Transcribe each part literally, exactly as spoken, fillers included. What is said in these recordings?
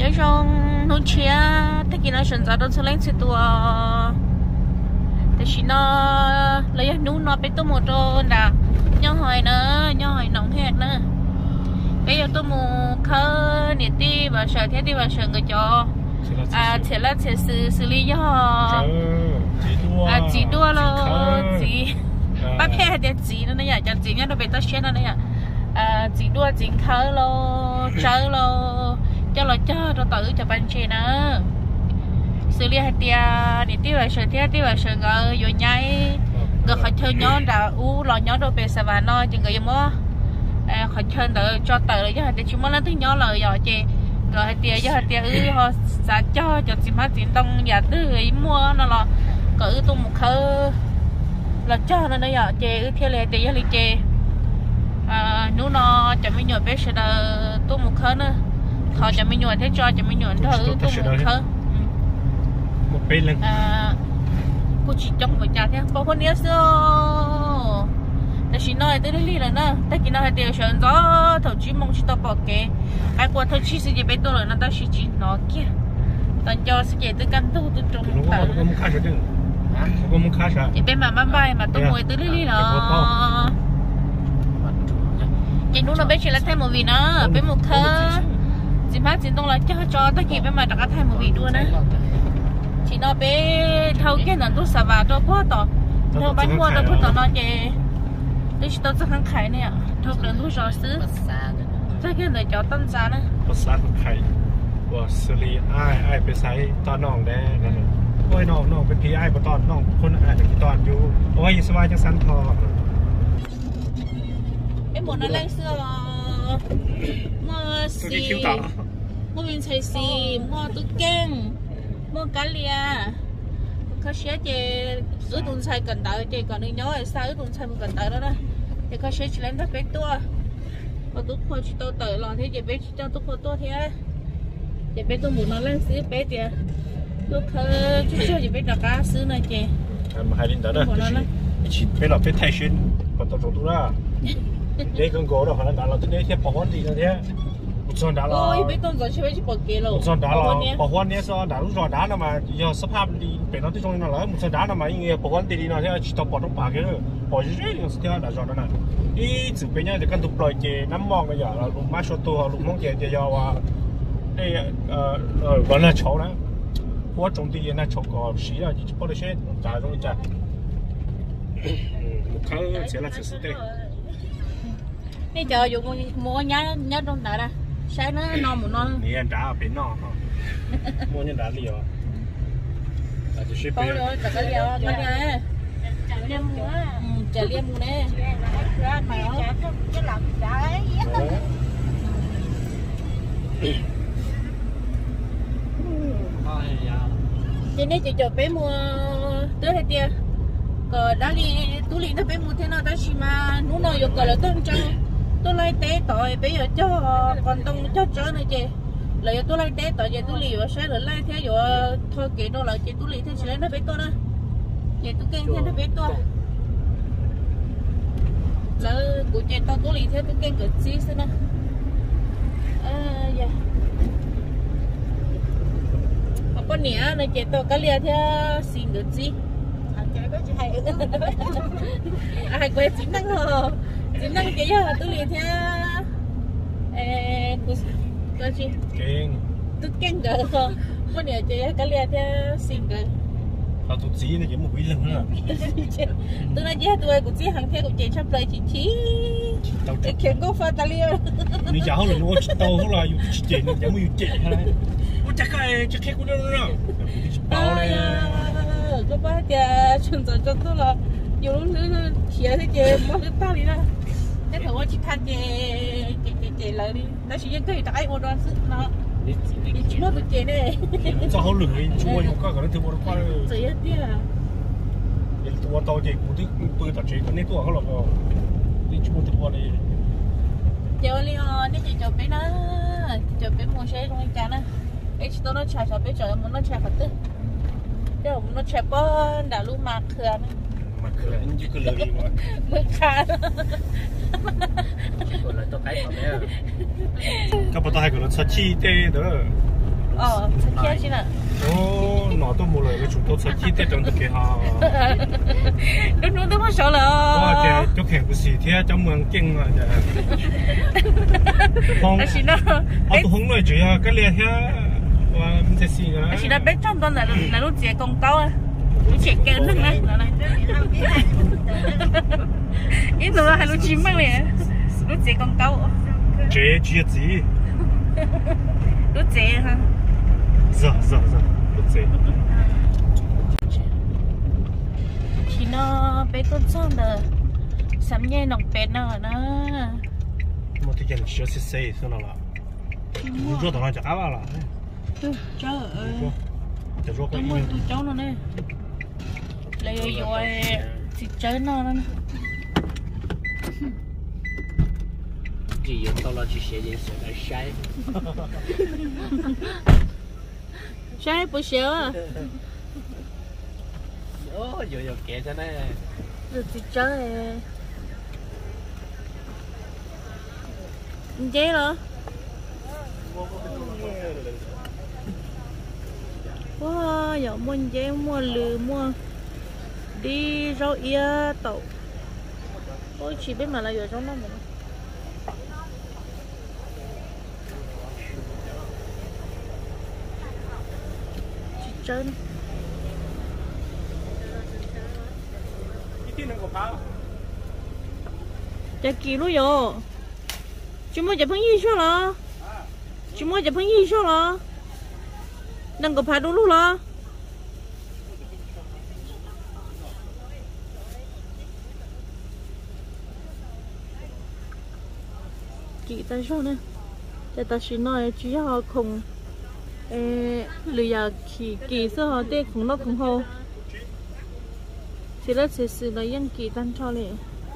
để trong nông chia tất cả nó sinh ra đó số lên sẽ tuaแต่ชิโน่เลยนู้นนอนไปตัวหมูโจนด่าย่อหอยเนอะย่อหอยหนองแหกเนอะไปอยู่ตัวหมูเขาเนี่ยตีว่าเฉยเท่ที่ว่าเฉยก็จออ่าเฉยละเฉยซื้อซื้อลีย่ออ่าจีตัวเราจีป้าแพ้เดี๋ยวจีนั่นเนี่ยจะจีเนี่ยเราไปตัวเชนนั่นเนี่ยอ่าจีตัวจีเขาเราเจอเราเจ้าเราเจ้าเราต่อจะเป็นเชนเนอะxử lý hạt tia để tiêu vào sợi thế tiêu vào sợi ngờ rồi nhảy ngờ khỏi chơi nhón đã u lò nhón đâu về sài gòn nói chừng người mua khỏi chơi đỡ cho tờเลยcho hạt tia chúng nó thứ nhón lời rồi chị ngờ hạt tia cho hạt tia ư họ xả cho cho chim hát chim đông nhà tư ấy mua nó là cỡ tung một khơ là cho nó đây rồi chị ư theo lệ tia lý chị à nếu nó chẳng mấy nhồi bé sẽ đỡ tung một khơ nữa họ chẳng mấy nhồi thế cho chẳng mấy nhồi thôi ư tung một khơ à, cô chỉ trong một nhà thế, bao con nhớ xưa,แต่ฉันnói tới đây là nè,แต่khi nói điều chuyện đó, thầu chí mong chỉ tao bỏ kệ, ai qua thầu chí sự gì biết tôi là nó tao chỉ chỉ nó kia, tao cho sự gì tới căn tu tôi trồng tao, thì bên mà mang bài mà tôi ngồi tới đây là, chị nuôi nó biết chỉ là thay một vị nữa, bên một thơ, chị má chị đông là cho cho tất cả bên mà đặt thay một vị luôn á. Chị nó bé thâu cái nó tôi xả vào cho bố tỏ thâu bánh mua nó bố tỏ nó chè tôi chỉ tôi rất kháng khải này ạ thâu đường tôi rõ xứ chắc cái này cho tân giá nữa ภาษาไทยว่าสลีไอ้ไอ้ไปใส่ตอนน้องแดงนั่นเลยโอ้ยน้องน้องเป็นพี่ไอ้ปตอนน้องคนไอ้เป็นพี่ตอนอยู่โอ้ยสบายจังสันพอไอ้หมดนั่นแรงเสื้อเมื่อสีเมื่อวินชัยสีเมื่อตุ๊กแกงmua cá lia, có xe chơi ướt tuần sai cần đợi chơi còn đi nhớ là sao ướt tuần sai một cần đợi đó đó, thì có xe chỉ lên đất bé tua, và tôi khoa chỉ tôi tự lo thế chơi bé chỉ cho tôi khoa tua thế, chơi bé tôi muốn nó lên xứ bé kìa, tôi khơi chút chút chơi bé đặt cá xứ này chơi, mà hai đến đó đó, chỉ bé là bé thay xuyên, còn tôi tôi ra, để con gỗ đó họ đã làm tới đây thì bỏ con gì nữa thế. Son đá ôi biết con rồi chơi chỉ bỏ kia rồi. Son đá là bỏ quan nhé son đá lúc rồi đá nào mà giờ sắp hấp đi bên nó tới trong nó lấy một son đá nào mà như bỏ quan đi nó thế chỉ tao bỏ trong bạc kia rồi bỏ dưới dưới nó sẽ đá rồi đó này. Ý chụp bên nhau thì căn tụt lòi chè nắm mong bây giờ là lục má số tu lục mong chè chè giờ à đây ờ vẫn là chậu đó. Qua trong thì nó chậu có xí là chỉ bỏ được xe trả trong trả. Một khâu sẽ là sự đây. Bây giờ dùng mua nhá nhá trong đá ra. Sáng nó non một non. Đi ăn trả bên non ha. Mua nhân đá liều. À chỉ ship về. Rồi, cả cái liều, cái này. Chả liêm mua. Ừ, chả liêm mua nè. Ra mà nó cái lòng trái. Chị này chị cho bé mua tới hết tia. Còn đó đi túi lì nó bé mua thế nào đó xí mà nó nói vô cờ là tôi cho. Tôi lấy té tội bây giờ cho còn tông cho chớ nữa chị lấy tôi lấy té tội vậy tôi lì và sẽ lấy theo dụ thôi kệ nó lại chị tôi lì theo sẽ nó bé tôi đó chị tôi kêu theo nó bé tôi lỡ của chị tao tôi lì theo tôi kêu cái gì xí nữa à dạ con nẻ này chị tôi cái lia theo xin cái gì ai quên chính năng hồ chính năng cái giờ tôi liền theo cái gì tôi kén cỡ có nhiều chị cái liền theo xin cỡ họ tụt xí này chỉ một quý lần nữa tôi nói chứ tôi cũng chỉ hàng theo của chị sắp tới chị chí chị khiến có pha ta liền đi cháu là nó tàu không làอยู่chị chị nó chẳng muốn chị hay ôi chắc cái chắc cái cũng đâu nữa bao này có ba cha chuẩn rồi cho tôi là nhiều lúc nữa xé thế chị mất cái tao đi ra cái thằng chị than chị chị chị chị lại đi nó chỉ những cái tại một đoạn sức nó chỉ mất được chị này cho họ lười chua một cái cái thứ một cái gì hết đi à ตัวโตจีกูที่ปืนตัดจีคนนี้ตัวเขาหรอกนี่ชั่วตัวเลยเจ้าลีออนนี่จะจบไปนะจบไปมัวใช้ตรงนี้กันนะไอ้ตัวนั้นชายชอบไปจอยมันนั้นชายขัดตึ้งเดี๋ยวมันนั้นชายป้อนด่าลูกมาเขื่อนมาเขื่อนนี่ก็เลยมามือขาดคนเลยตัวไก่ของเนี่ยก็ปตายกับรถชัดชีเต้เด้อ ờ thật kia chứ nè ô nó tôi mua rồi chúng tôi sẽ khi trong được cái họ đúng đúng đúng không sợ là ờ cái chỗ kẹt của gì thế trong mường kinh mà không anh xin nó ờ tôi không nói chuyện cái liền thế và mình sẽ xin nữa anh xin nó biết trong tuần là là lúc chị con câu à lúc chị kêu nước này là này ít nữa hay lúc chim mang này lúc chị con câu chế chế gì lúc chị ha giờ giờ giờ lúc chế thì nó bé con son là sắm nhẹ nòng bé nào nó mà thì cái chuyện sẽ xây xong rồi là chúng tôi đang chả vào là trời ơi chả rồi tôi muốn tôi cháu nó nè lấy rồi thì chơi nó nó chỉ dùng tao là chỉ写点写的晒， sai bữa xíu à 哦，有有给着呢， rồi thì chơi chế rồi wow giờ mua chế mua lừa mua đi rau ia tàu ôi chỉ biết mà là giờ trong nó mà chỉ chân chả kỳ luôn rồi chúng mới chụp hình gì sao là chúng mới chụp hình gì sao là đừng có phá đúng luôn là chị ta sao nè để ta chỉ nói chỉ họ không lười giờ kỳ kỳ sao họ tê không nó không hồ thì là sẽ xử lý những kỳ tan cho này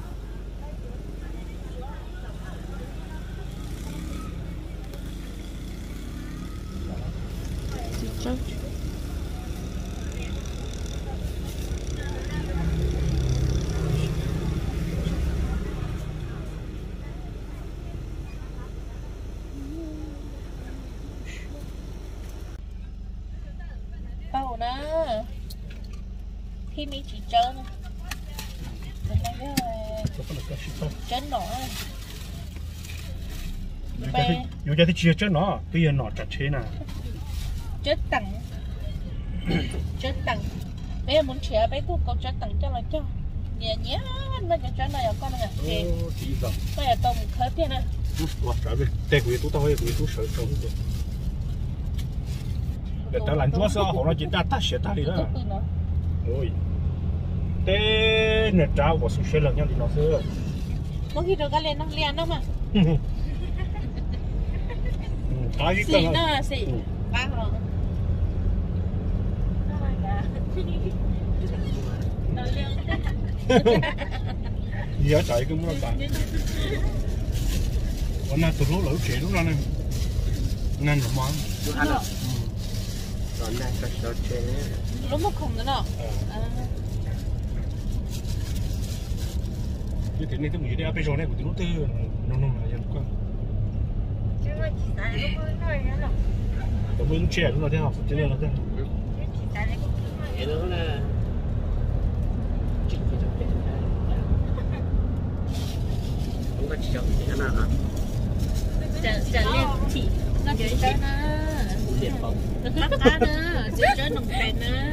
chắc bao nè khi mình chỉ chơi nè chân nó 有家的接着呢，对呀，哪着车呢？ chết tặng chết tặng bây giờ muốn trẻ bé thuốc cậu chết tặng cho là cho nhẹ nhé nó cho cho này con này chị bây giờ tôm khởi tiền nè 哇，这个带鬼都到会鬼都手手的，那当然主要是好了，就打打血打的了。哦，แต่เนี่ยจ้า我是学了样的老师。 có khi rồi cái lên nó liền đâu mà 嗯，他一 xì 个。 nó xì ba rồi giờ chạy cái mua bạn hôm nay tụi nó lỡ trẻ lúc nào này nên là món lúc ăn rồi, rồi này cái sốt chế, lúc một khủng nữa nọ như thế này tôi nghĩ đây bây giờ này của tụi nó tư nó nó là gì con tụi mình trẻ lúc nào thế học cho nên là thế cái đó là chỉnh cái chỗ đấy, không có chỉ trong cái nào hả? chả chả liên thị nó chơi chơi nè Liên bóng, nó khác cá nè chơi chơi nồng bèn nè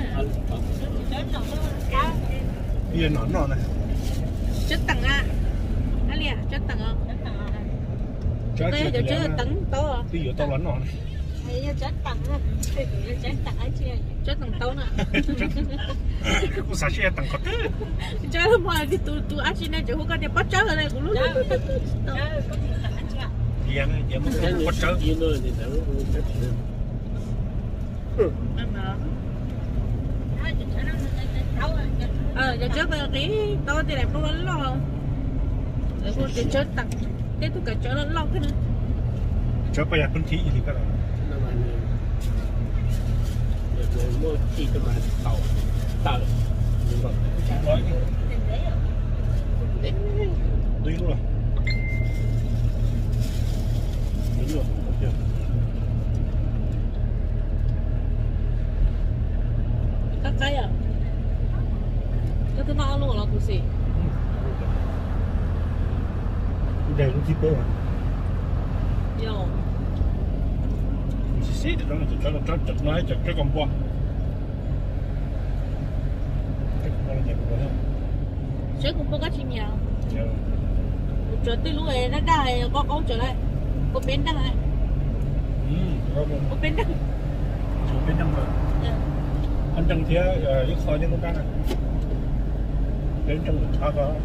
bây giờ nó nó này chất tặng à anh liền chất tặng không trái đây giờ chơi tặng to à bây giờ tao lớn nó này chất tặng á chất tặng ấy chưa chất tặng to nè cũng sao chứ tặng có thế chơi không mà thì tụi tụi anh xin này chỉ không có thể bắt chơi ở đây cũng lúc giờ này giờ mới cái bắt chơi gì nữa thì tao cũng chắc chắn. ờ giờ trước là cái to thì đẹp luôn lo để cô chỉ chơi tặng để tôi cả chơi nó lo cái nữa chơi bây giờ phân thị thì cái này Nó mà rồi mua chi cái mà tàu tàu đúng không? nói đi luôn rồi đúng rồi luôn là cũng gì đều lúc tiếp nữa yo chỉ xí được đó là chỉ cho nó cho chụp nói chụp cái con bò cái con là đẹp quá chứ cũng có cái chim nhau trở tới lúc ấy nó đài có có trở lại có bên đằng này có bên đằng chỗ bên đằng rồi anh chẳng thấy ít khỏi những con cá này đến trong được thao đó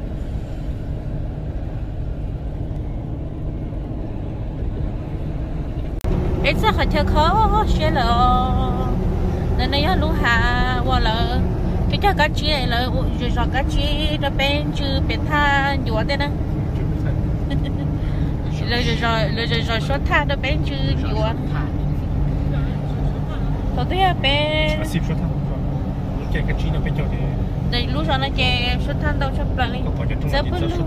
ít sao phải theo khó xe là nên này lúc hà hoặc là cái cho cá chi là rồi rồi cá chi nó bên chứ bên tha nhiều thế nè rồi rồi rồi rồi rồi số tha nó bên chứ nhiều thôi thế bên ship số tha cái cá chi nó bên chỗ này đây lúc đó nó chơi số tha đâu cho bạn lên giờ bữa lúc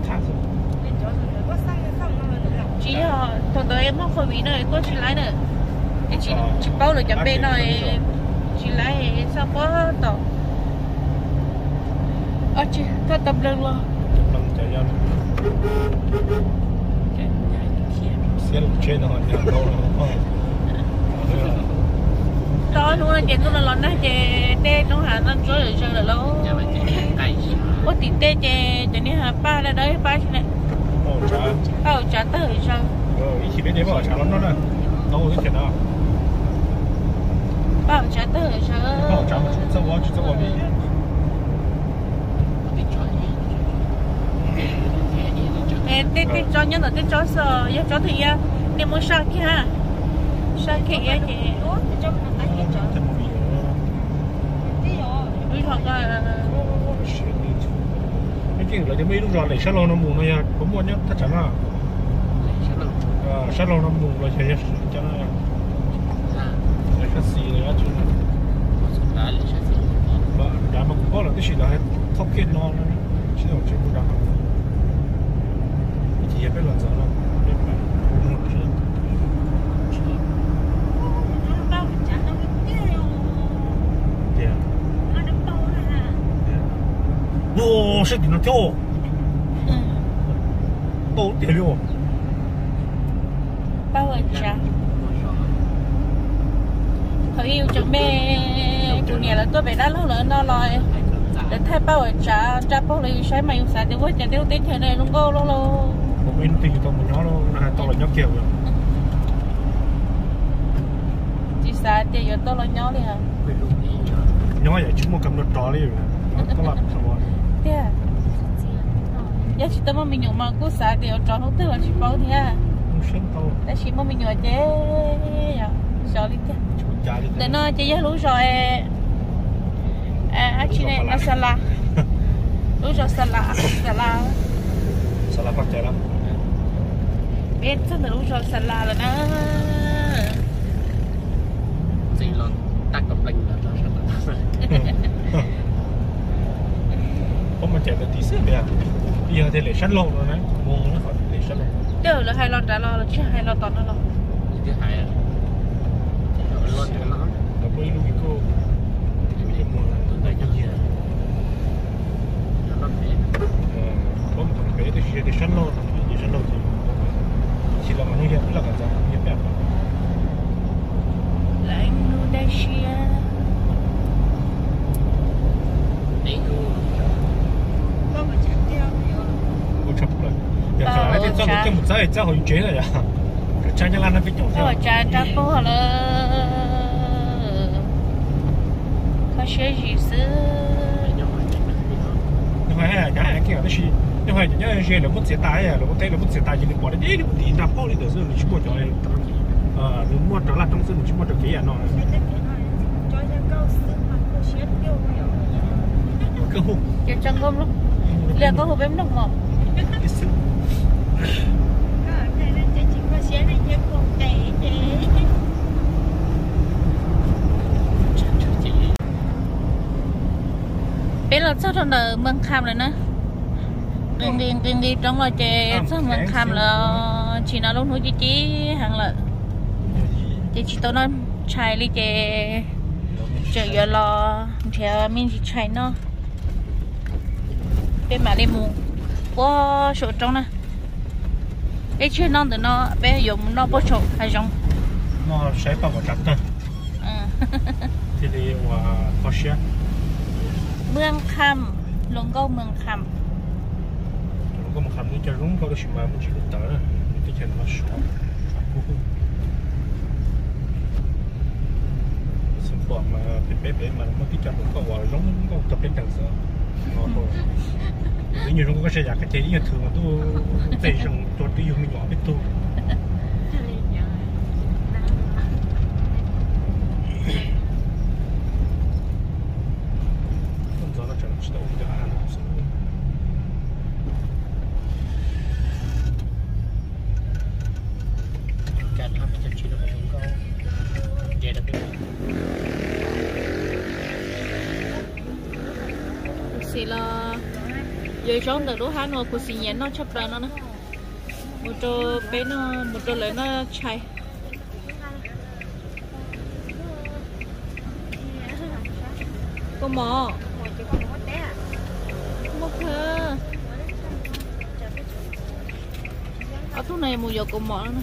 chỉ là thằng đó em mắc khối bị này có chỉ lái nữa chỉ chỉ bao rồi chậm bên này chỉ lái sao có tàu à chị có tập lên luôn tập chạy ra xe lúc trên nó nhà đâu đó luôn là chị tôi là lần đó chị tê trong hàng nó chơi được chơi là lâu có tiền tê chị chị này hà ba là đấy ba chị này bao trả tới sao ý chỉ biết đấy bảo trả lắm đó nè đâu cái chuyện đó bao trả tới sao bao trả một chút sao chút sao đi tê tê cho nhân là tê cho sợ giờ cho thì à đi mua sao kia ha sao kia vậy chị bây giờ là cái là mấy lúc rồi lấy sát lô nó mù này có mua nhá thật chẳng à sát lô nó mù rồi chạy cho nó lấy cái gì đấy chứ và đã mà cũng có là cái gì đó thóc kia non chứ không chứ không đáng thì hiện bây giờ giờ nó đẹp lắm哇，是顶着跳，都点六， bao giờ trả thời yêu chồng mẹ của nhà là tôi bị đá lâu lớn đó rồi để thay bao giờ trả trả bao giờ sai mày không sai thì với trả tiêu tiền thế này luôn cô luôn luôn một bên thì tôi muốn nó luôn, hai tôi là nhóc kiểu rồi, chỉ sai thì giờ tôi là nhỏ đi hả nhỏ vậy chứ một cầm được trò đi rồi, có làm sao vậy? thế giờ chỉ tao mình nhung mà cứ sai thì trò không tức là chỉ bao thì à để chỉ mà mình nhung chứ sợ đi chứ để nó chỉ giá lúa rồi à chị này nó salad lúa rồi salad salad salad phát triển lắm biết chắc là lúa rồi salad là nó gì luôn tắt cặp lệnh là nó sẽ không mà chạy được tí xíu vậy bây giờ thì lấy sắt lộn rồi đấy mua nó phải lấy sắt lộn đều là hai lon trả lo là chứ hai lon toàn nó lo thứ hai à luôn cho nó nó mới lúc cô thì mua là tôi thấy cái gì nó thế có một thằng bé thì chỉ để sắt lộn thì sắt lộn thì chỉ là mình hiện là cái gì hiện đẹp lại Indonesia đấy chấp rồi. Giờ phải cái trong cái một giây cho hồi chế rồi à? Cha nhà lan nó bị nhổ theo. Cha cha bố là có些gì xưa. Nhưng mà cái cái cái đó là nhưng mà những cái gì là muốn sẽ tái à, là muốn tái là muốn sẽ tái thì bỏ đi đi đi đạp bao đi được rồi chỉ mua cho này. Ờ, nếu mua đó là trong sân chỉ mua được cái gì nó. Cơ hội. Cái chân gom luôn. Liền có hộp em đồng mỏ. Bây giờ sao thằng đời mừng khám rồi nè đi đi đi đi trong là chơi sao mừng khám là chỉ nói lúc nói chỉ chỉ hàng là chỉ chỉ tôi nói chạy đi chơi chơi giờ lo theo mình chỉ chạy nó bên mà lên mù qua sổ trong nè cái chuyện non từ nó bé dùng nó bớt sổ hay giống nó sẽ bao một trăm thôi thì đi qua có xe Mương Khăm luôn câu Mương Khăm có một khăm đi cho đúng có cái chuyện mà muốn chỉ được tới thì cho nó sổ sản phẩm mà bé bé mà nó cái chợ cũng có vào giống có tập đến đằng sau nếu như chúng có sẽ giả cái chế như thường mà tôi về rằng tôi đi dùng nhỏ biết tôi không rõ là chẳng chỉ đâu được ăn Cả năm mươi chỉ được chúng có về được xì là giờ trong từ đó hắn nó cũng xì nhện nó chấp ra nó nè một chỗ bé nó một chỗ lấy nó chạy có mỏ một thơ ở chỗ này một giờ có mỏ nữa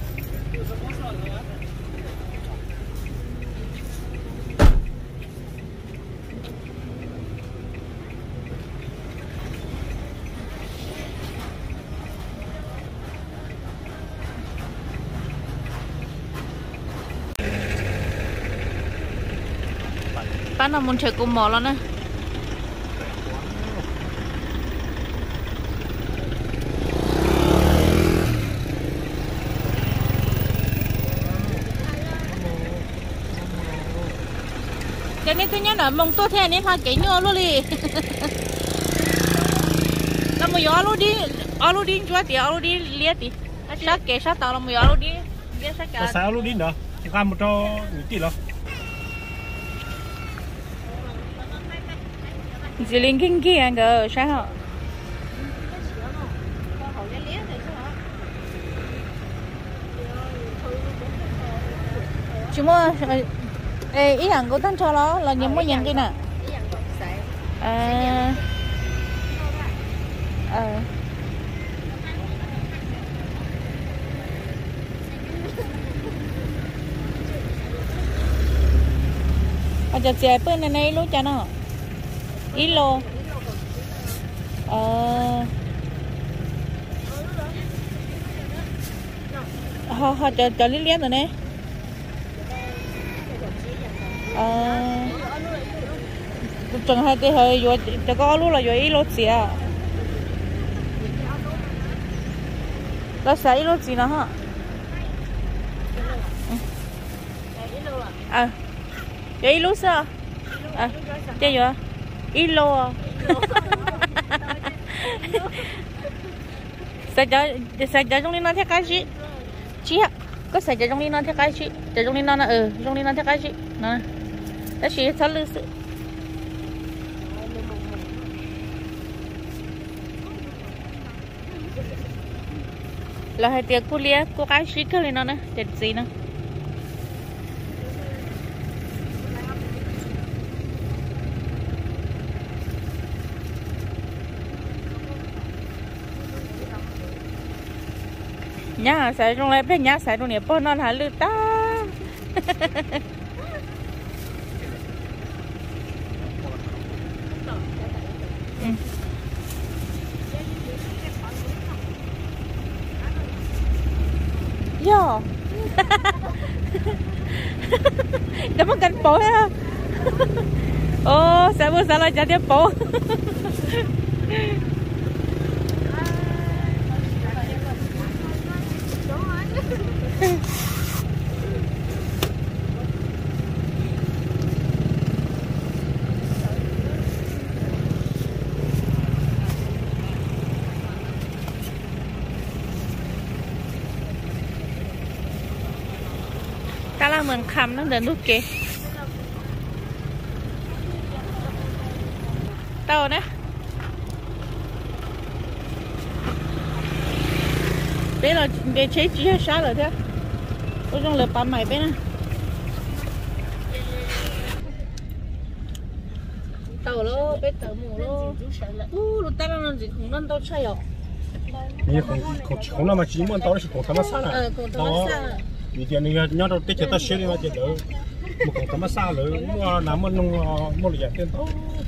bán là muốn chơi cùng mỏ lắm nè cái này thứ nhất là mông tốt thế này pha cái nhựa luôn đi là một gió luôn đi alo đi chúa thì alo đi liệt thì sát cái sát tao là một gió luôn đi liệt sát cả sao luôn đi nữa làm một cho nghỉ tỷ rồi chỉ linh kinh kia anh cơ sao hả chúng mà ê ý hàng của thanh cho nó là những món nhận kia nè à à ở chợ xe bên này này luôn cho nó ít lô ờ họ họ cho cho liên liên rồi nè ờ chẳng hạn thì hơi rồi cho có lúc là rồi ít lô gì à là sẽ ít lô gì nữa hả à vậy ít lô sao à chơi rồi ít lô à sài cho sài cho trong này nó theo cái gì chị ạ có sài cho trong này nó theo cái gì cho trong này nó là ừ trong này nó theo cái gì nè đó chỉ thật lư sự là hai tiệc cô lia cô cái gì cái này nó nè đẹp gì nữa nhá xài trong này bên nhá xài trong này bọn nó là lư ta yo đâm một cánh bố ha ô sao bữa sao lại trả tiền bố ta là mình khăm nó đến lúc kì tao nè bây giờ để chế chỉ hay sao rồi thế tôi trong lửa bám mày bên này tàu lô bé tàu mù lô u lúc ta nó gì không nên tao chơi à 你红红红那么几毛到的是红他妈啥了？哦，以前那个鸟都得叫他写的那些楼，不红他妈啥楼，我那么弄啊，没理解点到。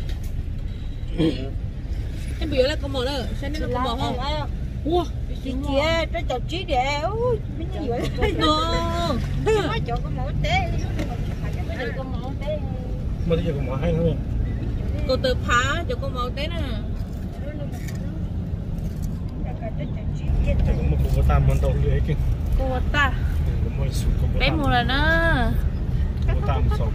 em biểu là có mỏ nữa, xem nó có mỏ không? Wow, chị kia, tôi chọc chị để, ui, mấy gì vậy? no, Nó chọn có mỏ té, bây giờ có mỏ té, mới thấy có mỏ hay nữa. cô tự phá cho có mỏ té nè. Chỉ có một bộ tam mình đâu lưỡi kìa. Cô ta, bé mua là nó. Bộ tam sầu.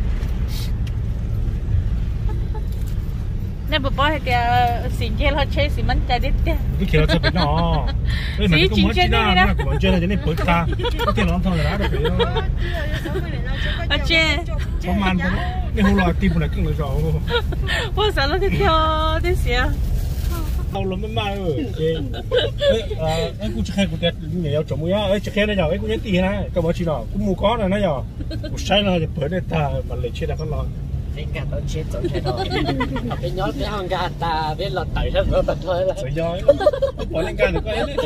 Nè bố bố thì xin chơi lo chơi xin mình chơi đi chơi. Cái kiểu chơi bên nó. Xí chín chơi đi đó. Còn chơi là cái này bớt ta. Cái tiền nó thôi là đã được rồi. À chơi. Có man không? Cái hồ lòi tim này cũng được rồi. Bố sợ nó đi theo đi xía. Tao lắm mới mai rồi. Ê, em cũng chơi cũng đẹp nhiều nhiều chồng á. Ê, chơi này giờ em cũng nhớ tiền này. Cái bao nhiêu nào cũng mua có này nó giờ. Sai là bớt để ta mà lấy chơi là con lòi. Cái gà tao chết rồi chết rồi. Cái nhót cái hang gà ta biết lọt tẩy hết rồi bật thôi là. Sợi dây. Bỏ lên gà được có ấy.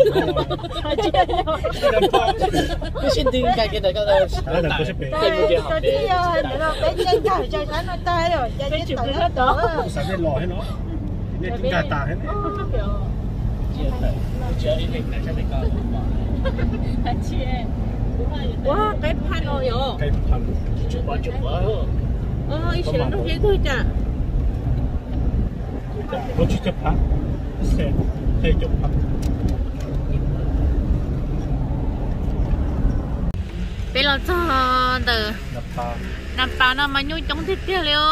Cái xin tiền cái cái này có là. Đó là tôi sẽ bị. tôi đi rồi, bé chơi chơi chơi cái nó tay rồi, chơi cái chụp hết đó. Sao cái lò hết nó. Nên chúng ta tà hết. Chơi đi này cho mình coi. Wow, cái pan rồi yo. Cái phần. Chụp bỏ chụp bỏ. Ờ, ý là nó dễ thôi chả. Nó chỉ chấp phá. Xe, xe chụp phá. Bây giờ cho từ Nạp phá. nạp phá nó mà nhu chống thiết kia liệu.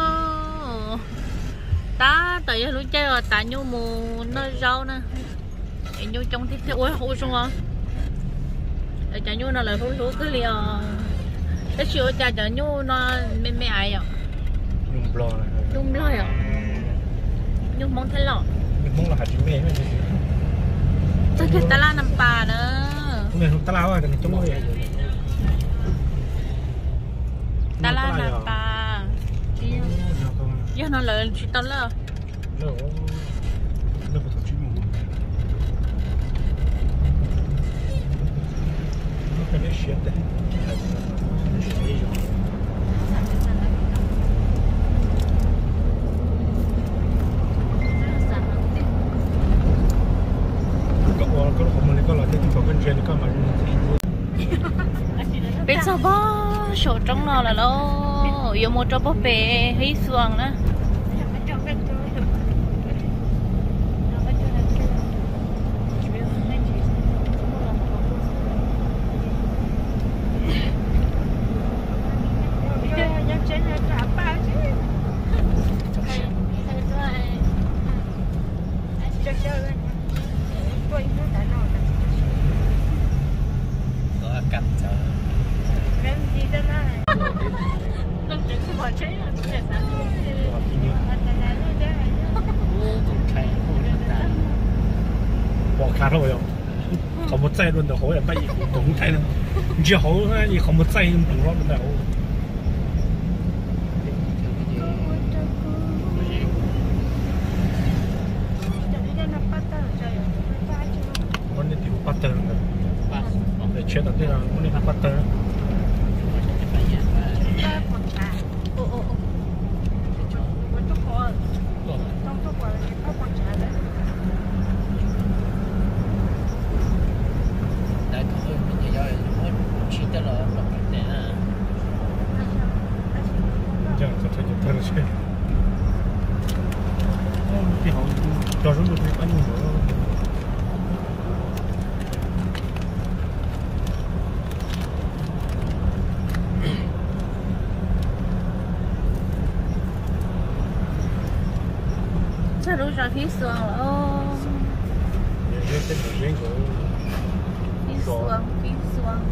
Ta tới lúc chơi rồi ta nhu mù nó rau nè. Nhu chống thiết kia. Ôi, hôi xuống không? Để chả nhu nó lại hôi hôi cái liệu. Cái chiều chả chả nhu nó mê mê ai ạ? Nhung blo này. Nhung blo ạ? Nhung mong thế lọ. Nhung mong là hạt chữ mê này. Tôi cái ta la nằm bà nữa. Hôm nay không ta lao à, cái này trông rồi. Ta la nằm bà. Giờ nó lợi chỉ tao là. Nó nó phải thằng chữ mù. Nó phải để shit đấy. Bây giờ bó sổ trong nó là lo yêu một trò bó bể hí xuồng nữa. Bỏ khá thôi không? Không một giây luôn được hối là bay cũng thấy nữa. Chỉ hối thì không một giây cũng đúng rồi đâu. Con đi tiểu butter nữa. Để chết là thế là con đi butter. Cho chúng tôi ăn nữa. Sao lúc ra phía xuồng là ô. Phía xuồng, phía xuồng.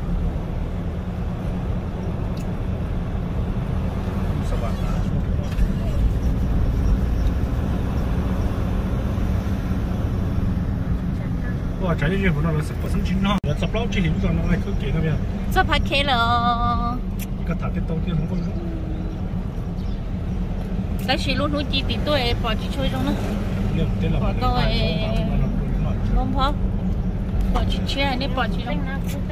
Wow, trái như vậy nó là sắp sinh chín nó, sắp lâu chỉ hiểu rằng nó lại cứ kỹ nó vậy. Sắp phải kể là cái thằng cái đầu tiên không có. cái chỉ luôn nuôi chi tí tuổi bỏ chỉ chơi trong nó bỏ tôi không phó bỏ chỉ chơi nên bỏ chỉ trong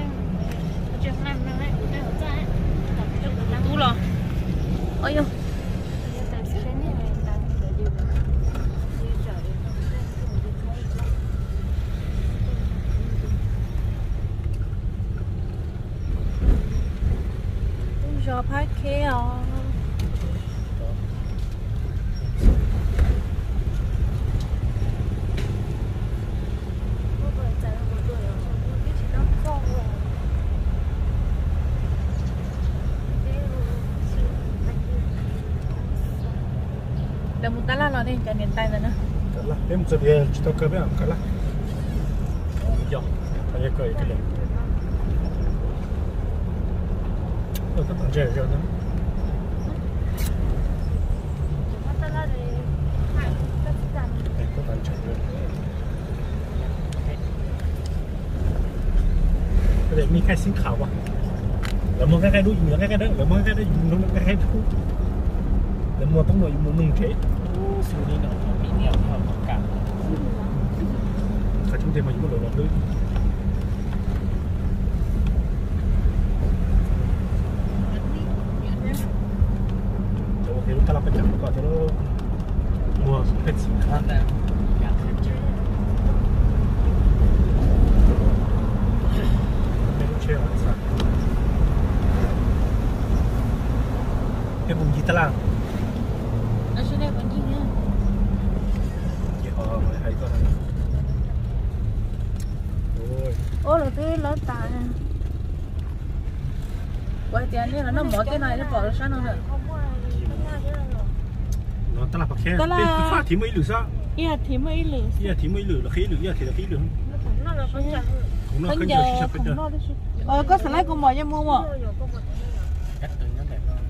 tú rồi ôi yêu cho phát kia à Dah muta lah lo ni jangan nentai sana. Kalah, dia mesti dia cerita ke apa? Kalah. Ya, saya ke itu le. Oh, tu tak jadi jadi. Mata lah ni. Hai, tak jadi. Eh, tu tak jadi. Cái này mi khai xin khảo à? Là mua cái cái đuôi nhiều cái cái đó, là mua cái đó dùng nó cái cái đuôi. Là mua tống nội mua nung chế. Su ni nó bị nhiều hơn một cả. Phải chúng ta mà dùng đồ lót lưới. Chỗ cái lúc ta làm cái chậm có cho nó mua hết gì khác nè. Cái vùng gì ta làm? Ở trên đây vẫn gì nữa? Chị họ mới hay con này. Ôi. Ô là cái lỡ tà nè. Quay tiền đi là nó mở cái này nó bỏ ra sao nữa? Nó ta làm bạc khe. Cái pha thì mấy lửa sao? Iya thì mấy lửa. Iya thì mấy lửa là khí lửa, iya thì là khí lửa. Nó là con chả. Cũng nó khơi nhiều chi sắp hết rồi. Ờ có slide con bò cho mua mà. Cách từng nó đẹp hơn.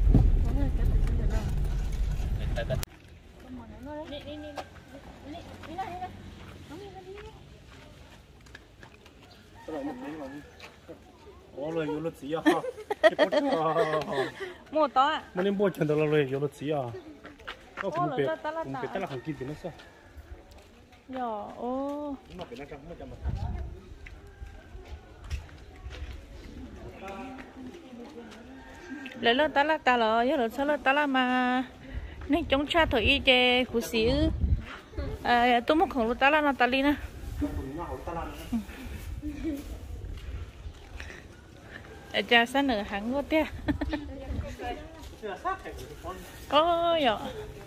Ồ rồi, vô lột gì à? Mua to à? Mà nên mua chân đó là rồi, vô lột gì à? Có cũng biết, cũng biết ta là không kịp thì nó sao? Dạ, ô. Nó phải nó trong nó trong một thằng. Lấy lên ta là ta là, giờ là sao là ta là mà nên chống cha thổi y chè khu xíu. À, tôi muốn khổng lồ ta là nó ta li nè. Cha sáng nửa hàng quá tia. Có dạ.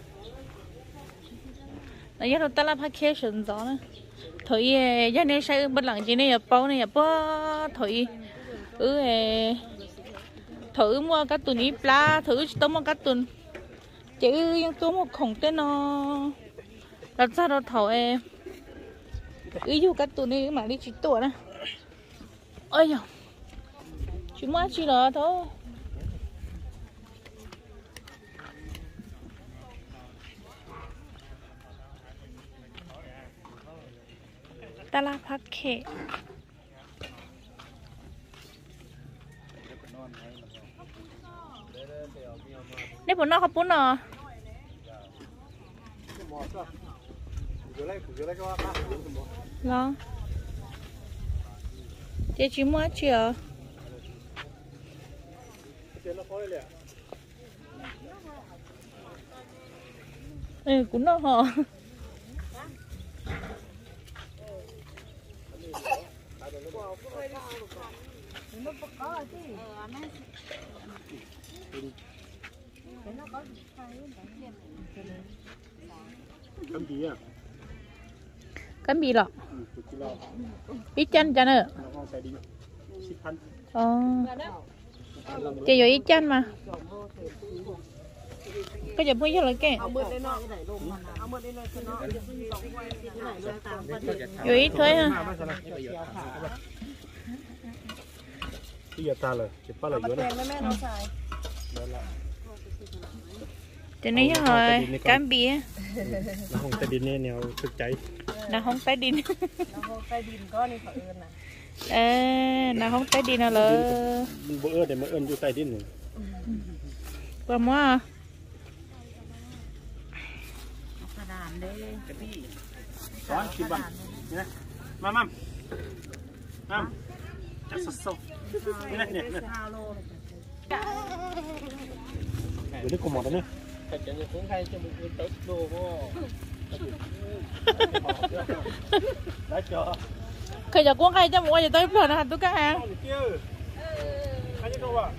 Nãy giờ ta làm vacation đó nè. Thổi giờ này sao bên lặng chỉ này bao này bao thổi ừ thử mua các tuần ít lá thử tôi mua các tuần chứ nhưng tôi mua khổng tên nó đặt ra đó thầu em ý dù các tuần này mà đi chỉ tuổi nè ôi dồi chỉ mua chỉ là thôi ta la phát khệ đây bọn nó không muốn nè lo chị chỉ mua chị à ừ cũng nó hả Cắm gì à? Cắm gì lọ? Ít chân cho nữa. Ờ. Chị rồi ít chân mà. Cái giờ mới vô lại kìa. Rồi ít thôi ha. Bây giờ ta là chỉ bắt là vô này. Cho nên rồi cám bia. Nó không tay đinh nè, nèo thực cháy. Nó không tay đinh. Nó không tay đinh có đi phải ơn nè. Ê, nó không tay đinh nào là. Bữa ơn để mới ơn vô tay đinh này. Qua mua à? đó chim bầm nè mam mam mam chắc sốt sốt nè nè nè để đứa cùng một đó nữa phải cho những cũng hay cho một người tốt đồ đã cho khi giờ cũng hay cho một người tới phần hạt tôi cá hàng hay như đâu à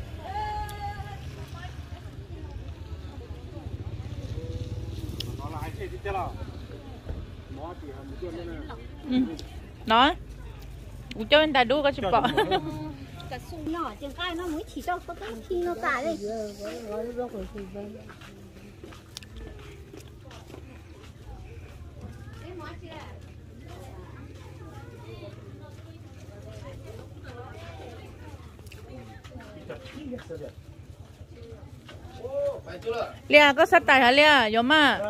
nó là hai cái gì thế nào nó chỉ là một cái này nói cho anh ta đu có chụp bọ cái sung nhỏ trên cái nó mới chỉ cho có cái khi nó cả đây lia có sát tài hả lia giống mà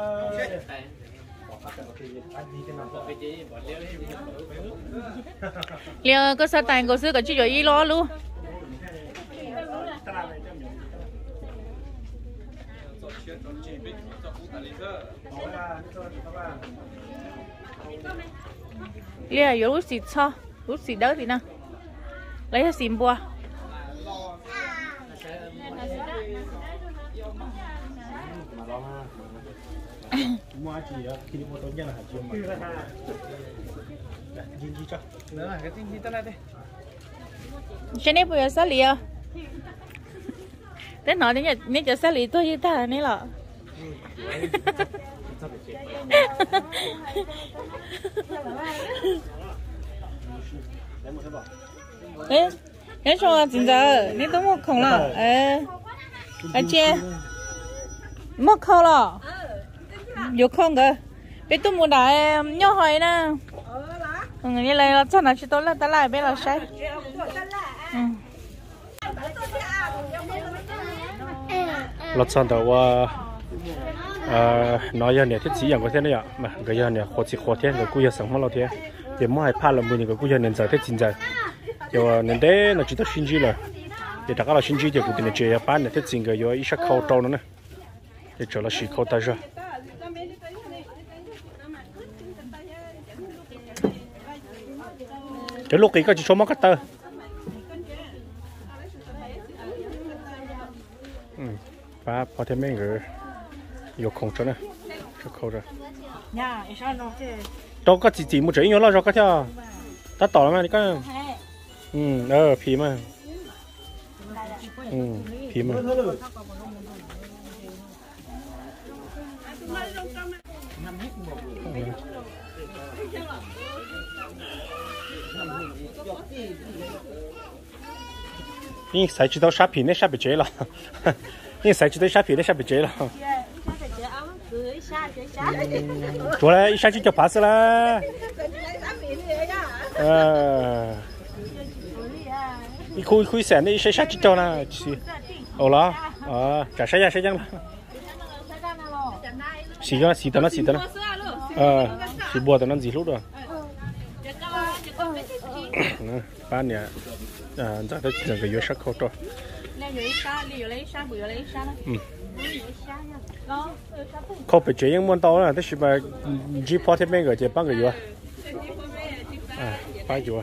lia có sát tài có sư có chỉ cho y lo luôn lia有lúc xịt cho lúc xịt đỡ thì nào lấy ra xịn bùa mua chỉ khi đi mua tối nhất là hạt chiều mà gì gì cho nữa là cái gì tới đây đây cho nên bây giờ sao lìa thế nói đến giờ nên giờ sao lìa tôi như ta này lọ đấy thế cho chính giờ nên tôi mua không lọ ê anh chị mua không lọ vô không cơ biết tôi mua đại nhau hỏi nè ừ như này là chắc là chỉ tôi là ta lại biết là sai lót xong đầu à nói giờ này thiết chỉอย่างcó thế này ạ mà cái giờ này khó chỉ khó thế cái cú giờ sống mà lo thế để mua hai pa là mua những cái cú giờ nên giờ thế chính giờ giờ nên đấy là chỉ có sinh chi rồi để đại家là sinh chi thì cũng nên chơi bán này thế chính cái giờ ít sắc khâu trâu nữa nè để cho nó xí khâu ta ra cái lúc ấy có chỉ số mắc tơ và có thêm mấy người yêu không cho nè cho khâu ra đâu có chỉ chỉ một chữ nhiều lo rồi có theo ta tỏ mà đi cái ừ ờ phí mà ừ phí mà你才知道沙皮那沙皮贼了，你才知道沙皮那沙皮贼了。做了一下就叫怕死了。呃，一哭一哭散的，一下下就叫了，是，好了，啊，干啥呀？谁讲了？洗了，洗的了，洗的了。呃，洗播的那几路的。嗯，把呢。à chắc là cái dưa sắc khô to. Khô bị chế những món tao là, tức là chỉ bỏ thêm mấy cái chế bán cái dưa. À, bán dưa.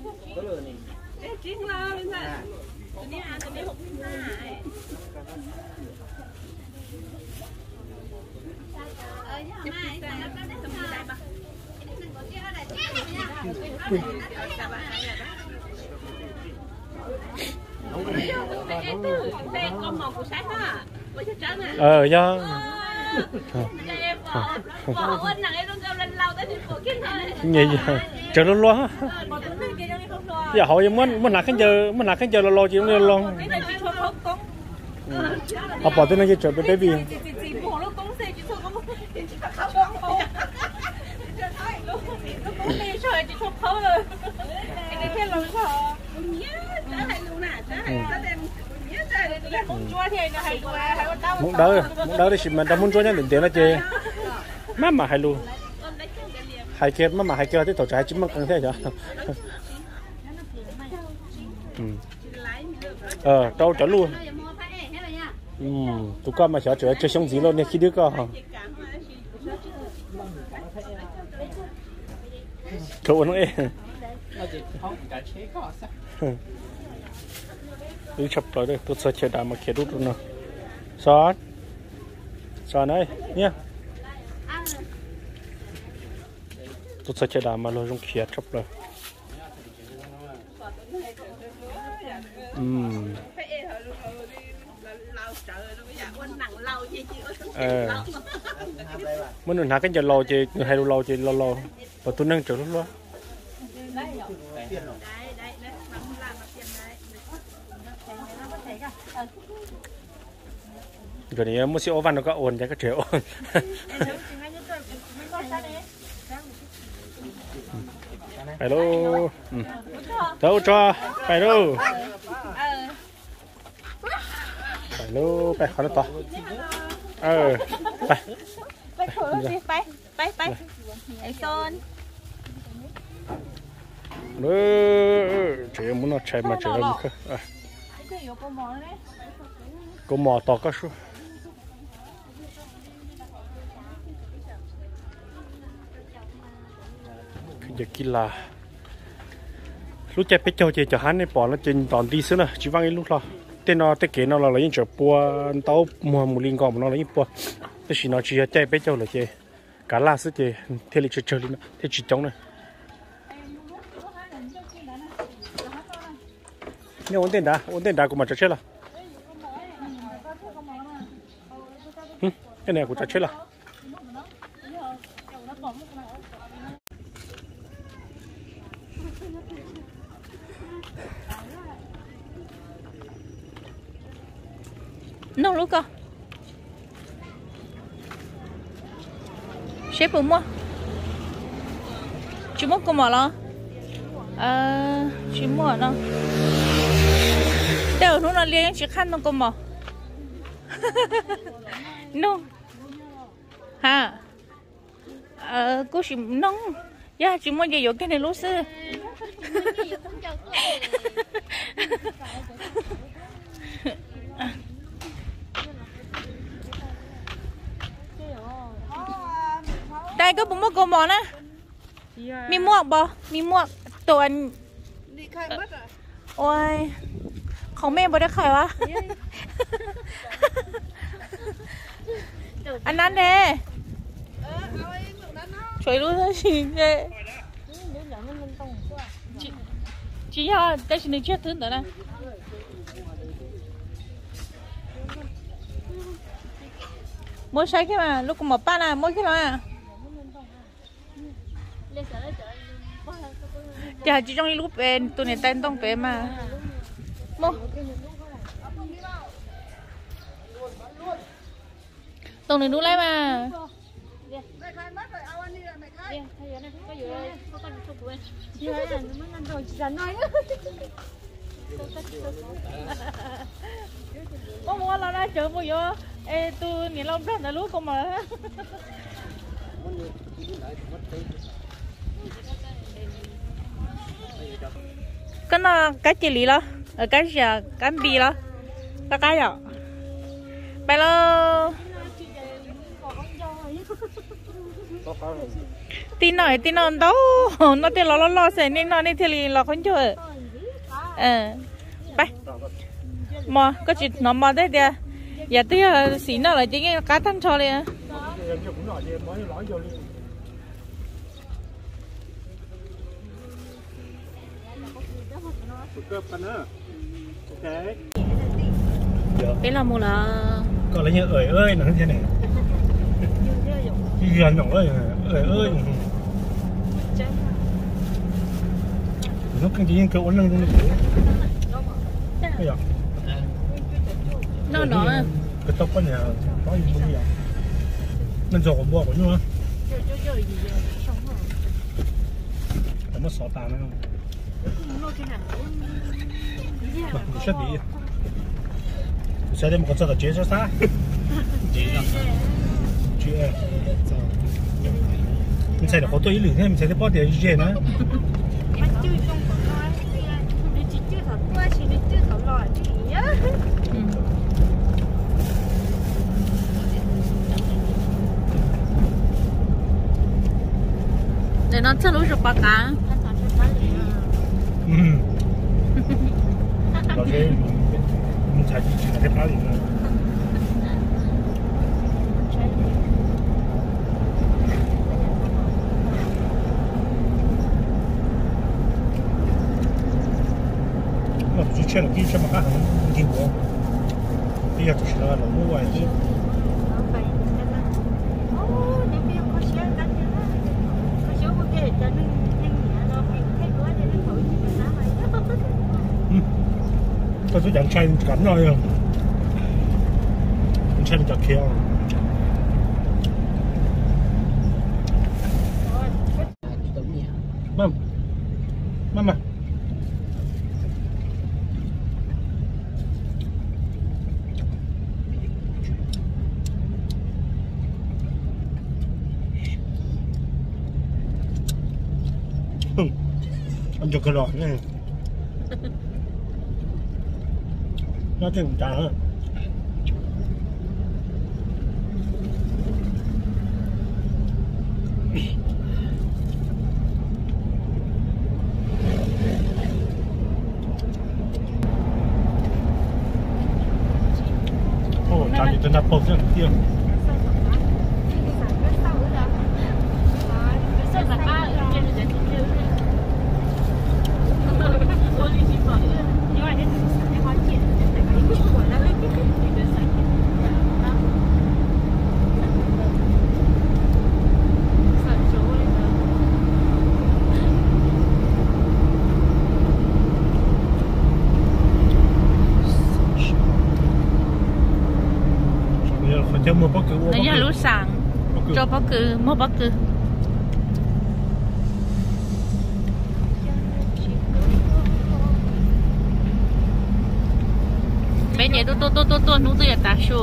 Ờ do gì vậy chờ lo lo giờ họ muốn muốn làm cái giờ muốn làm cái giờ lo lo chỉ muốn lo họ bỏ tên này chờ bé baby muốn đỡ muốn đỡ đi xịt mà đâm muốn cho nhau đến tiền là chơi má mà hay luôn hay kia má mà hay kia tới tổ trái chín măng căng thế chứ ờ đâu trở luôn tụi con mà sợ chơi chơi xong gì luôn nha khi đứa con cậu nó ấy nó chỉ không cả chế có sao đi chụp rồi đây tôi sẽ chơi đàm mà kia rút luôn nào xóa xóa này nhé tôi sẽ chơi đàm mà lo trong kia chụp rồi ừm ờ muốn mình hả cái giờ lâu chị hay lâu lâu chị lâu lâu và tôi nâng trở lúc đó rồi này muốn xíu văn nó có ổn cái triệu phải đâu đâu cho phải đâu phải đâu phải khó nó to ờ phải ไปไปไปไอ้โซน nữa chị muốn nó chạy mà chạy đâu cơ có mỏ to các số cái gì kia là lúc chạy biết cho chị cho hắn này bỏ nó trên toàn đi xứ này chỉ vang cái lúc lo tên nó tên kế nó là lấy những chỗ bùa tàu mua một linh gom nó lấy những bùa thế chỉ nó chỉ chạy biết cho là chị cả là sức chị thế là chơi chơi đi nó thế chỉ trống này nhưng ổn định đã ổn định đã cũng mà chơi chết là cái này cũng chơi chết là nông lúc cơ sếp bụng mua chú mua có mỏ lo à chú mua nó đều nó là liên chỉ khăn nó có mỏ nông ha ờ cô chỉ nông ya chú mua gì cái này lúc xưa đây có bún mua cô món á mi muộc bò mi muộcตัวโอ้ยของแม่บ่ได้ขายวะอันนั้นเด้ช่วยรู้ด้วยสิเด้chỉ cho cái chuyện này chết thứ nữa nè mua sai cái mà lúc mà ba là mua cái mà chả chỉ trong cái lúc bên tụi này tên tông bé mà mua tông này nuôi lại mà có mua là ra chợ mua vô ê tôi nhìn lâu rất là lúa không mà cái nó cái chỉ lý lo ở cái gì cái bì lo cái cái gì bây giờ tin nói tin nói đâu nó tin lo lo lo sẽ nên nó nên thì lo không chơi ờไปmà có chuyện nó mà đấy đi giờ tôi xí nó là chỉ cái cá thanh cho liền cái là một là còn lấy như ơi ơi nó thế này hiền nhỏ ơi ơi ơi nó cái gì cái uốn lưng trong này bây giờ nó nó cái tóc con nhà có gì không vậy nên rồi còn mua của nhau có mất sọ tàn nữa không mà cũng sẽ bị sẽ đem một cái chế cho sao chế chế mình xài được hỗ trợ ý lượng thế mình xài được bao tiền chế nữa để nó chắc lúc rồi bạc cá ừ nó thế mình chạy chỉ là cái phá liền rồi那不是缺了给这么干什么？给我，哎呀，就是那个老母啊，这。Tôi sẽ chẳng chạy cắn rồi à. Mình chạy chặt khéo. Mama. Mama. Anh cho cái lọ này. Nó thêm trà hơn. Ồ, trà thì chân đạp bột rất là tiêu. Nó giờ lúc sáng cho bác cứ mua bác cứ mấy nhẹ tôi tôi tôi tôi tôi nút tôi ta show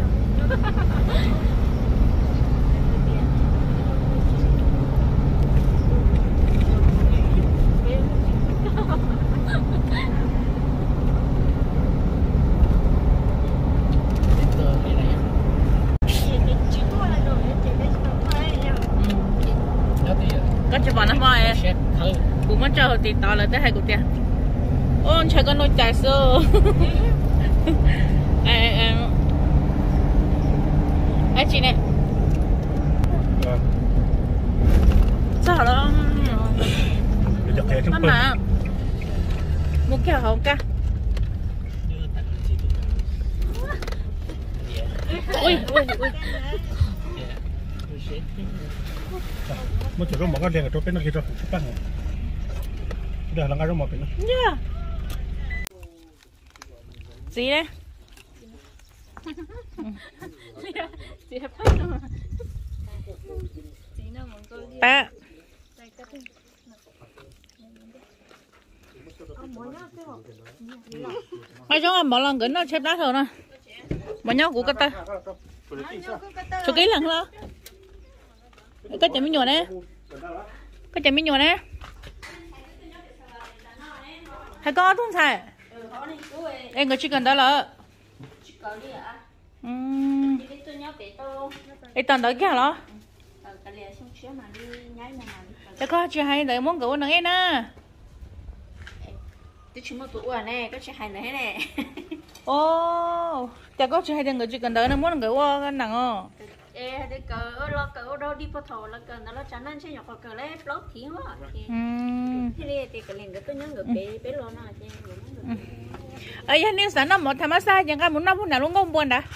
cũng muốn cho thì tao là tới hai cuộc tiền ôn chơi con nuôi chả sơ em em em chị này sao đó mà một cái hộp cả ui ui ui một chỗ một cái đèn ở chỗ bên kia rồi chút bắn này đây là ngay trong một bên đó gì đấy ba ai cho anh bỏ lần kính nó xếp đá thôi nè bỏ nhau của cái ta số ký lần lo cái chả miếng nhồi nè cái chả miếng nhồi nè hay có thun xài em có chỉ cần đó là ừm em toàn đợi kia hả cho có chị hay đợi muốn cậu nâng em nè tôi chỉ một tuổi này có chị hay này nè ô chả có chị hay đừng có chỉ cần đợi nó muốn cậu cái nặng không ê để cờ lo cờ đâu đi vào thầu là cờ nó chán ăn chơi nhọc cờ lấy lót thiếu á thì đi thì cái liền cái tôi nhớ người bé bé lo nó chơi ấy anh nếu sáng năm một tham massage chẳng có muốn năm phút nào luôn không buồn đã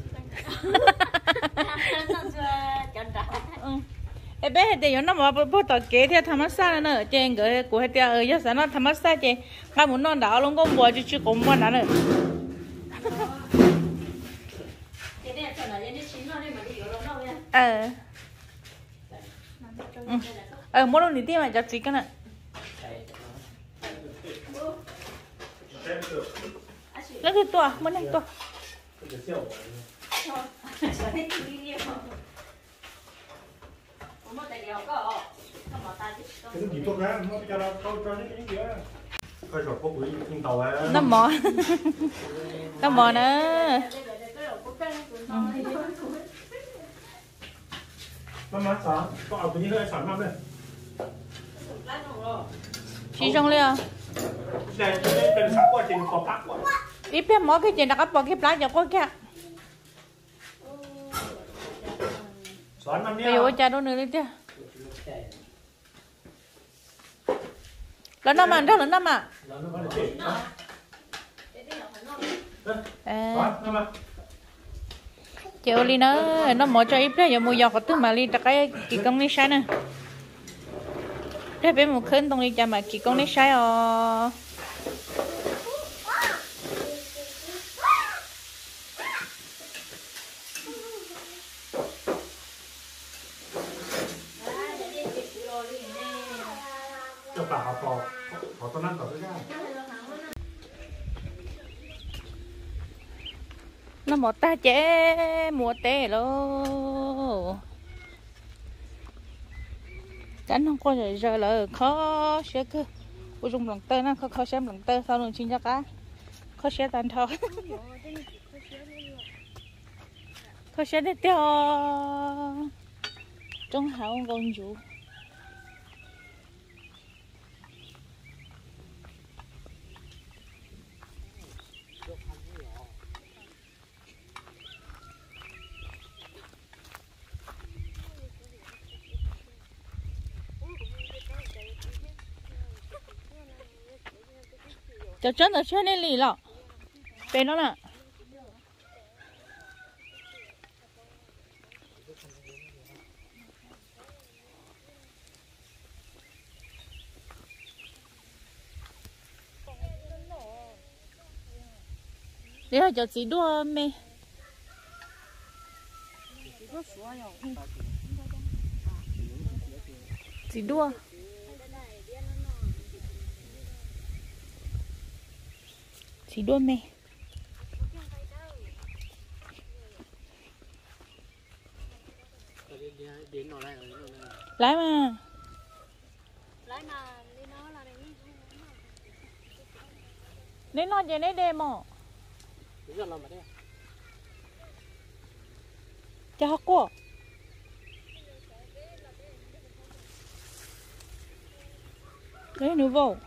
em bé thì nó mà bố tao kế theo tham massage nữa trên cái của hai tia ơi sáng nó tham massage chơi cái muốn non đảo luôn không buồn chứ chứ không buồn đã nữa ờ ờ mỗi lần đi tiêm mà chặt gì cái này lấy cái tua mỗi lần tua nó mò nó mò nữa Mama sao? Có ở cái hơi sản năm đây. chỉ trong liền Đâyเป็นสักว่าจริงพอพักว่า ít bé mỏ cái chuyện là các bọn cái lá cho có kia สอนมันเนี่ย bây giờ cha đâu nữa đi chứ lớn năm à rất lớn năm à สอนมันมา chiều đi nó nó mỏ cho ít bé giờ mua giò có thứ mà đi đặt cái kỳ công đi sai nè thế bé một khấn tông đi cha mà kỳ công đi sai à cho bà họ họ họ tao năng tao tới ra nó một ta chế mua tê luôn đánh không có gì giờ là khó sẽ cứ u dùng lần tơ nó khó khó xem lần tơ sau lần xin cho cá khó sẽ tan thôi khó sẽ để tiêu trong hậu công chủ就真的去那里了，别弄了。你看就几多没？几多？chỉ đua mẹ lái mà lấy nó về lấy đêm mà cho học qua lấy nữa vô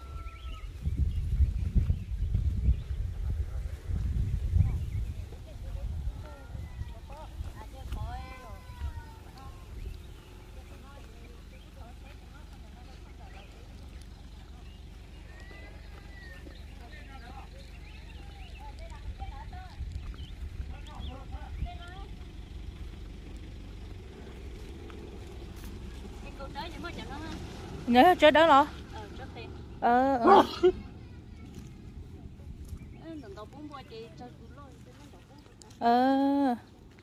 nhớ chơi đó rồi ờ ờ ờ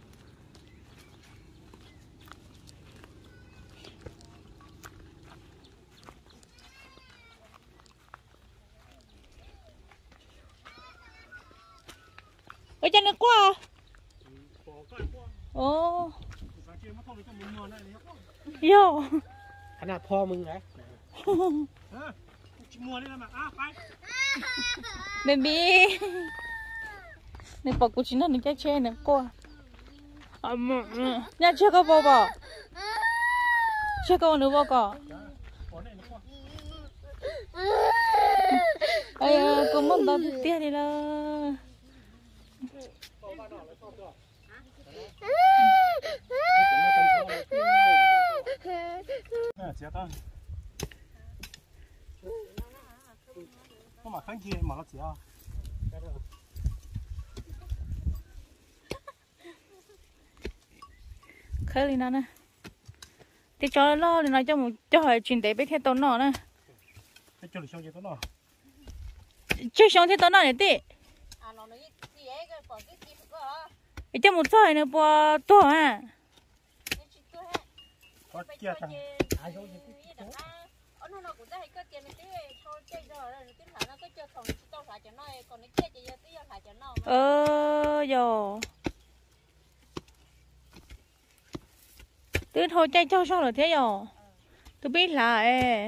ở trên nước qua ồ vô ขนาดพ่อมึงไง mua đi mà à phải baby này bỏ của chính là những cái chơi này qua nhà chơi có bao bò chơi có nữa bao cỏ ai cũng muốn bao tiền đi là chết thôi có mà kháng kia mà nó chết khơi lên nó nè thì cho nó thì nói cho một cho hỏi chuyện đấy biết thế tốn nó nè cái chỗ này xong tốn nó chơi xong thế tốn nó để tí cái cho một sợi nữa bỏ to à có kia thằng ai giống như ờ giờ tôi thôi chạy cho sao rồi thế giờ tôi biết là ê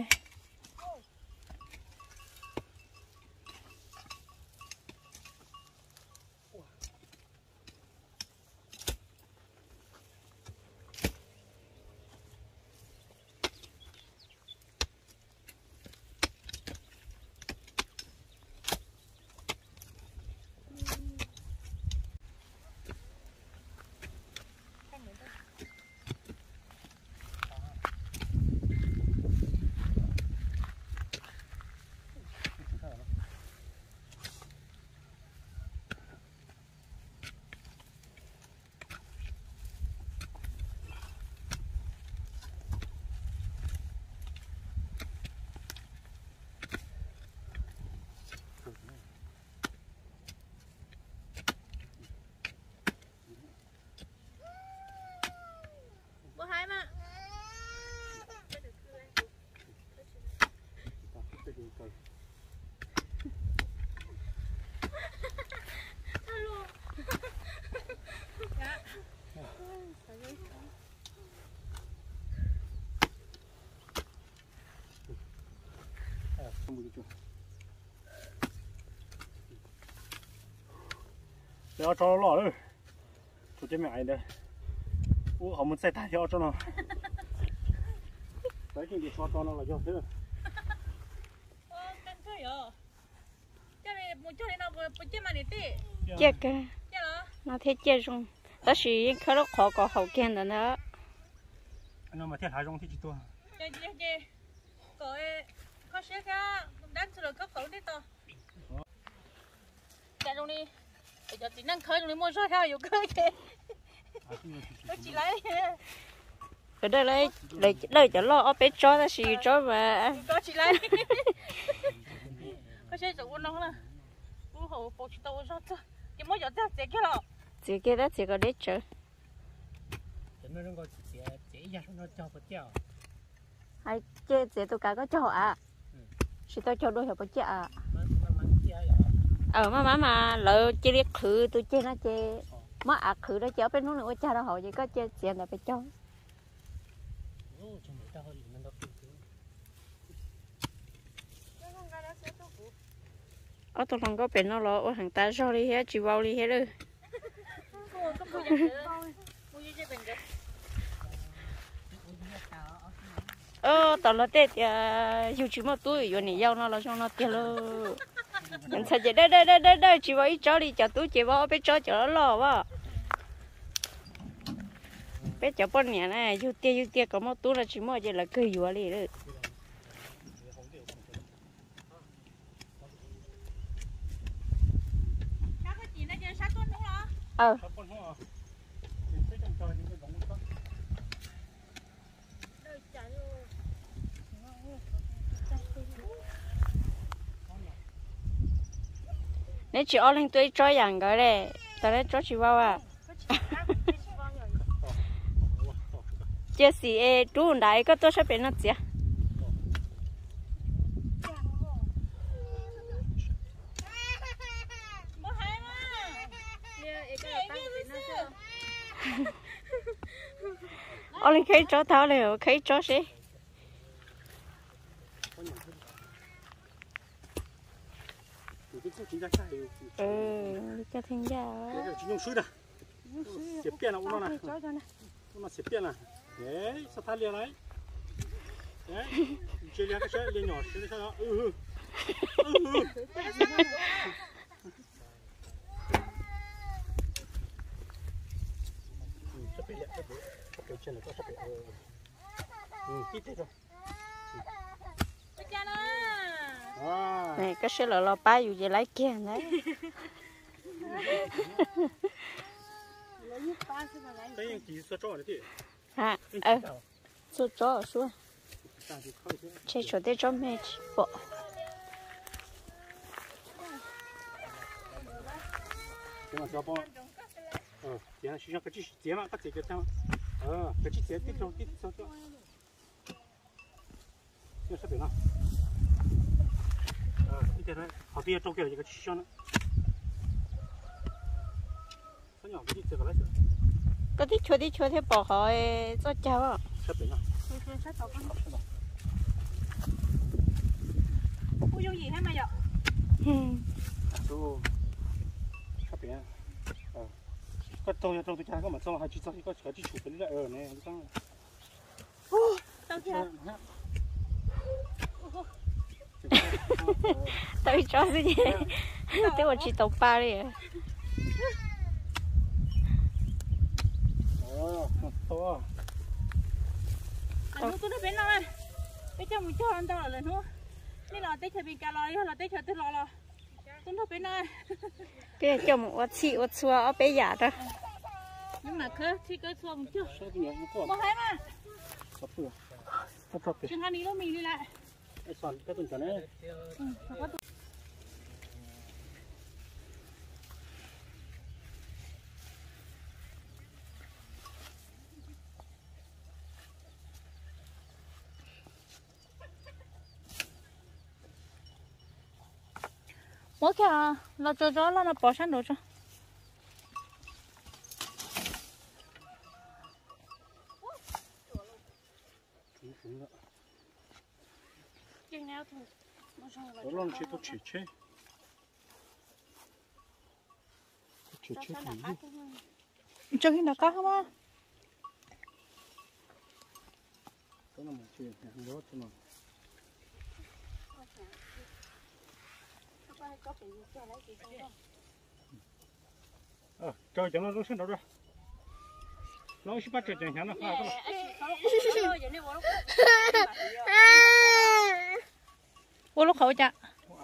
要找老了，出去买的，我好们再打掉这呢。再给你刷到了要这。 哦，干脆哟，这里不这里那不不见嘛你弟。 这个， 这了。 那天这种，但是可能考个好看的呢。 那么天还容易多。 这这这，个诶，考试个，单词了考考的多。这种的。bây giờ chỉ năng khơi rồi mua số theo nhiều khơi kì nó chỉ lấy ở đây lấy lấy lấy cho lo ở bên cho là gì cho mà có chỉ lấy có xe rượu nó là u hồ bộ chỉ tàu sao thôi chỉ mới giờ ta cái lo chỉ cái đó chỉ có để chơi hay chơi chỉ tôi cả có cho à chỉ tôi cho đôi hợp với à ờ mà mà mà lỡ chơi đi khử tôi chơi nó chơi má à khử đó chơi bênนู้นnữa cha đó họ chỉ có chơi tiền là phải cho ở tôi không có bên nó lo ở hàng ta cho đi hết chỉ vào đi hết rồi ờ tao là tết dù chỉ một túi rồi này giao nó là cho nó tiền luôn mình thấy vậy đây đây đây đây đây chỉ vào ít chó đi chó túi chỉ vào bé chó chó lo quá bé chó con nhà này dù tia dù tia có một túi là chỉ mua vậy là cười vừa đi đấy ờ nếu chị ở lên tôi cho rằng cái này tao lấy cho chị vào à chị xì chú đại có tôi sẽ bị nó gì ở lên khai cho tao này khai cho gì ừ, cho thiên gia cái chỉ dùng suối đó xếp biển là uống nó này uống nó xếp biển là đấy sao thay liền đấy đấy chơi cái chơi liền nhỏ chơi cái đó ừ ừ sắp biển sắp biển sắp biển chân là có sắp biển ừ kít thế rồi này cái xe là lo ba dù gì lấy kia đấy cái gì số trò đấy à ờ số trò số chơi chỗ để cho mẹ bỏ cái mà cho bao ờ tiền là chỉ cho cái chi tiền mà các chị cái thằng ờ cái chi tiền tiếp trong tiếp sau cho nó sắp biển nào好多周给了一个气象呢，三两个地这个来着。 cái tí chua tí chua thế bỏ hỏi cho cháu à? Sắp biển à? Cô dùng gì hết mà vậy? Đồ sắp biển. Ờ. Có tôi trong tôi cha có mà trong hai chỉ trong có có chỉ chủ cái lại ở này trong. Ô, tao kia. Tôi cho cái gì? Tôi chỉ tàu ba đi. Ờ, to. Anh tôi nó bên nào à? Bây giờ mình cho anh tao là nữa. Đây là tết chơi bị cà lòi hay là tết chơi tết lò lò? Tôi nó bên nào? Bây giờ cho một vật chị vật xua ở bên nhà đó. Nhưng mà cứ thì cứ xua một chút. Có hai mà. Sắp vừa. Sắp sắp. Chừng ăn đi luôn mình đi lại. Cái sòn cái tuần này. Ừ, có tuần. Mỗi cái nó cho cho nó bỏ sang đồ cho. chừng nào thôi Tôi luôn chỉ tôi chỉ chế chỉ chế thì cho khi nào cá không á cái là một chuyện hàng đó cho nó ờ chơi cho nó lúc sinh đó rồi nó chỉ bắt chơi chẳng hạn nó pha thôi ô lúc khẩu chả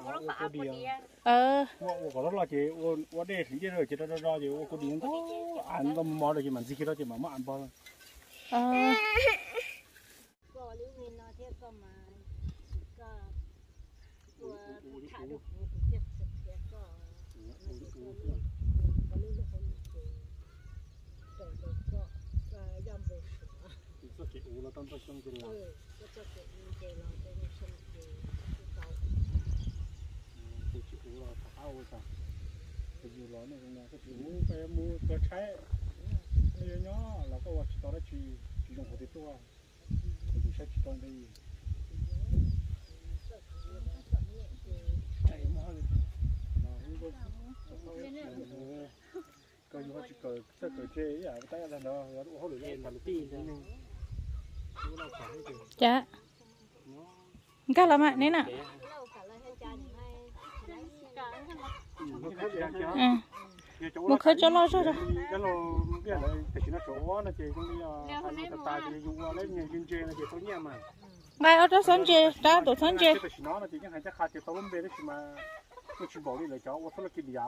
ờ ô có đó là chị ô ô đây thì rồi chị đó đó chị ô có điện đó ăn nó mò được chị mình gì đó chị mà mà ăn bao ờ sao chị ô là tao tao xong rồi chị ô là tháo sao thì nhiều lắm này là cái chị ô phải mua cái trái cái nhỏ là cái vật đó là chị chị dùng cáiตัวthì sẽ chỉ còn đây coi như chỉ cờ tất cờ chế à tay là nó họ được lên mà tin chả cá làm ạ nè nè một khơi cho lo rồi cái lô cái này thì nó chỗ nó chỉ cũng đi à nó tài thì dùng lấy nhiều chuyên chế là chỉ tối nhẹ mà bài ở đó sân chơi ra tổ sân chơi nó là chỉ những hành chắc khai thì tao vẫn về đấy mà tôi chỉ bỏ đi lấy cháu tôi là kịp giá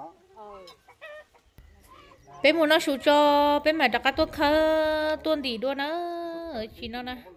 bé muốn nó sụt cho bé mà đặt cái tuốt khơi tuôn đi đua nữa chỉ nó nè